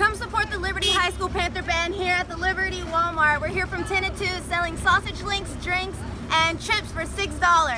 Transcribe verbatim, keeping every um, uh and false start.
Come support the Liberty High School Panther Band here at the Liberty Wal Mart. We're here from ten to two selling sausage links, drinks, and chips for six dollars.